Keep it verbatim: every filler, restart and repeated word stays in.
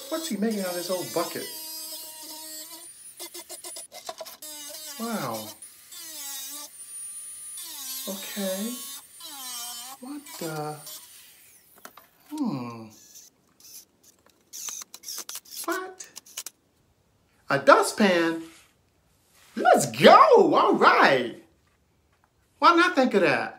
What's he making out of this old bucket? Wow. Okay. What the? Hmm. What? A dustpan? Let's go! All right. Why not think of that?